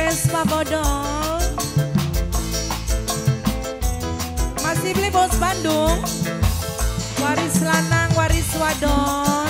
Vespa bodol. Masih beli bos Bandung. Waris lanang, waris wadon.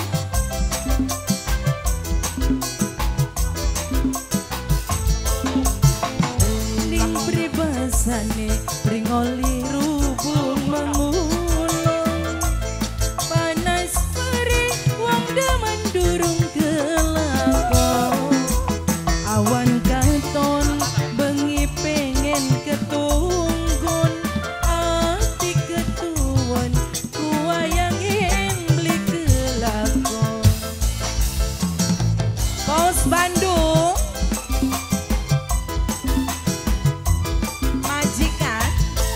Ning pribasane pringoli rubung mengulung. Panas perih wong demen durung kelakon. Awan katon bengi pengen ketunggun. Ati ketuan kuayangin beli kelakon. Bos Bandung majikan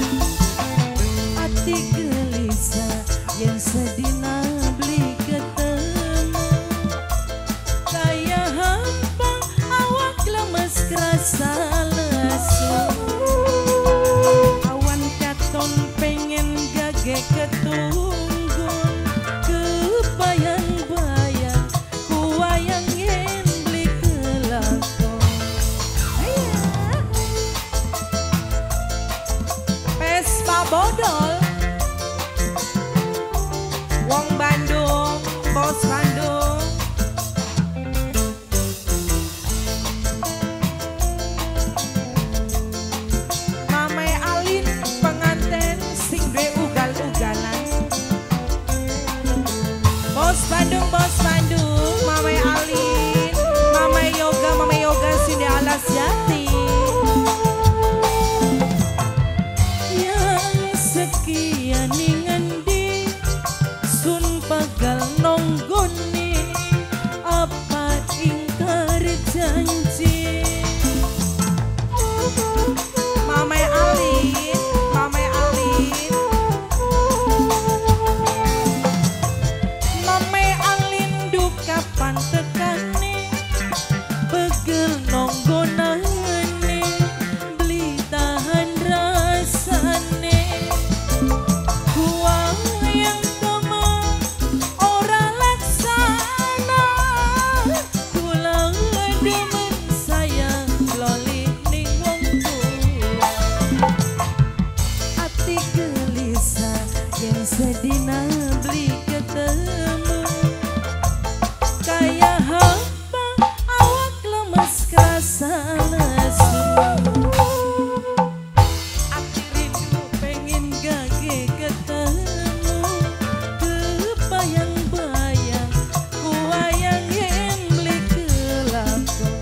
ati gelisah yang sedina beli ketemu. Kaya hampa awak lemes kerasa lesu. Awan katon pengen gage ketunggun. Kebayang-bayang kuayangin beli kelakon. Vespa bodol. Wong Bandung, bos Bandung. Mame Alin penganten sing duwe ugal-ugalan. Bos Bandung, bos Bandung. Mame Alin, Mame Yoga sini alas jati. Yang sekian ngendi sun pagal nonggoni apa ingkar janji. Mame Alin, Mame Alin. Mame Alin duk kapan tekane pegel nonggonane beli tahan rasane. Kuang yang kema ora laksana. Kulang demen sayang loli ning wong tua. Ati gelisah yang sedina beli ketemu. Kaya hampa awak lemes kerasa lesu. Ati rindu pengen gage ketemu. Kebayang-bayang kuayangin beli kelakon.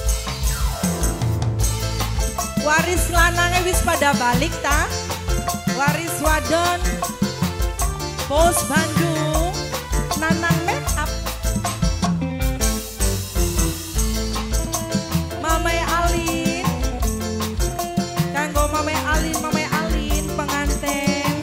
Waris lanangnya wis pada balik ta. Waris wadon bos Bandung nanang make up. Mame Alin kanggo Mame Alin penganten.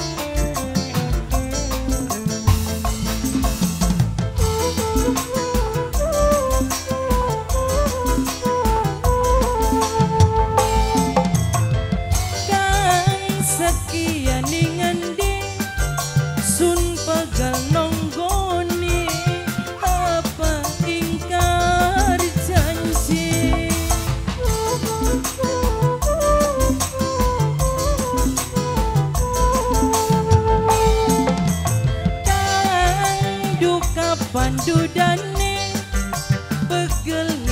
Kang sekian ngendi sun pegal nonggoni apa ingkar janji. Kang duka pandudane pegel